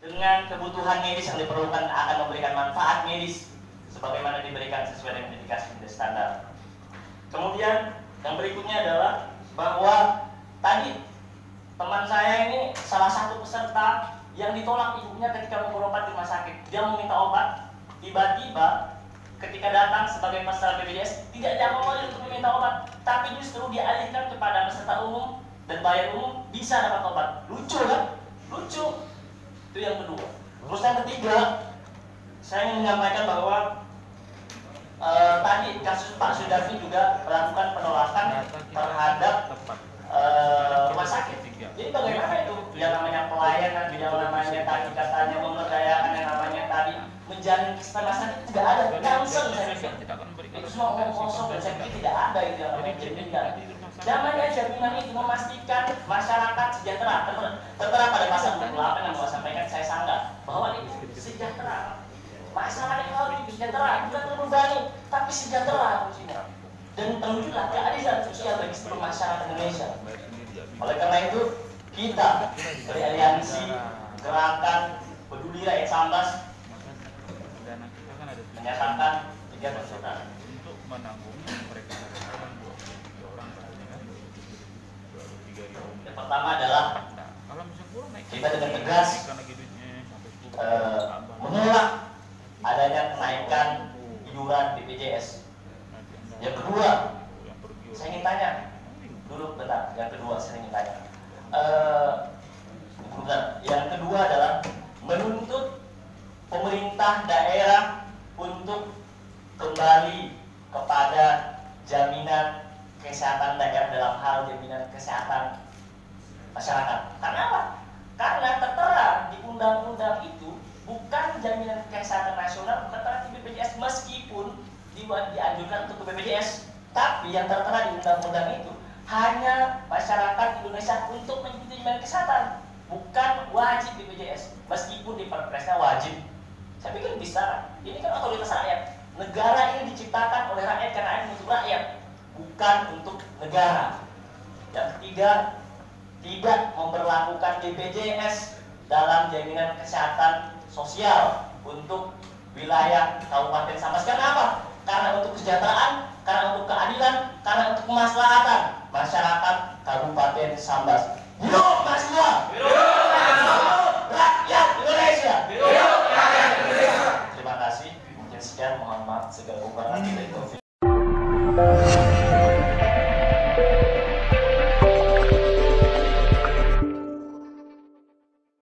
dengan kebutuhan medis yang diperlukan akan memberikan manfaat medis sebagaimana diberikan sesuai dengan indikasi standar. Kemudian yang berikutnya adalah bahwa tadi teman saya ini salah satu peserta yang ditolak ibunya ketika mau berobat di rumah sakit. Dia meminta obat, tiba-tiba ketika datang sebagai peserta BPJS tidak diakomodir untuk meminta obat, tapi justru dialihkan kepada peserta umum dan bayar umum bisa dapat obat. Lucu kan? Lucu. Itu yang kedua. Terus yang ketiga, saya ingin menyampaikan bahwa tadi kasus Pak Sudarmi juga melakukan penolakan terhadap rumah sakit. Jadi bagaimana itu? Yang namanya pelayanan, yang namanya tadi katanya memberdayakan, yang namanya tadi menjalin kesetaraan sakit tidak ada. Langsung saya pikir itu semua omong kosong dan saya pikir tidak ada itu yang namanya jaminan. Namanya jaminan itu memastikan masyarakat sejahtera. Tertera pada pasal 28 yang saya sampaikan, saya sanggah bahwa itu sejahtera. Masyarakat yang harus sejahtera, bukan terbebani, tapi sejahtera fungsinya. Dan terwujudlah keadilan sosial bagi seluruh masyarakat Indonesia. Oleh karena itu, kita dari aliansi Gerakan Peduli Rakyat Sambas menyatakan 3 tuntutan untuk menanggung mereka yang pertama adalah kita dengan tegas menolak adanya kenaikan iuran BPJS. Yang kedua, saya ingin tanya dulu bentar. Yang kedua saya ingin tanya. Yang kedua adalah menuntut pemerintah daerah untuk kembali kepada jaminan kesehatan daerah dalam hal jaminan kesehatan masyarakat. Karena apa? Karena tertera di undang-undang itu bukan jaminan kesehatan nasional, tertera di BPJS meskipun dianjurkan untuk ke BPJS, tapi yang tertera di undang-undang itu hanya masyarakat Indonesia untuk mengikuti jaminan kesehatan, bukan wajib BPJS meskipun di Perpresnya wajib. Saya pikir bisa. Ini kan otoritas rakyat. Negara ini diciptakan oleh rakyat karena rakyat untuk rakyat, bukan untuk negara. Yang ketiga, tidak memperlakukan BPJS dalam jaminan kesehatan sosial untuk wilayah Kabupaten Sambas. Karena apa? Karena untuk kesejahteraan, karena untuk keadilan, karena untuk kemaslahatan masyarakat Kabupaten Sambas. Hidup Mas Gua!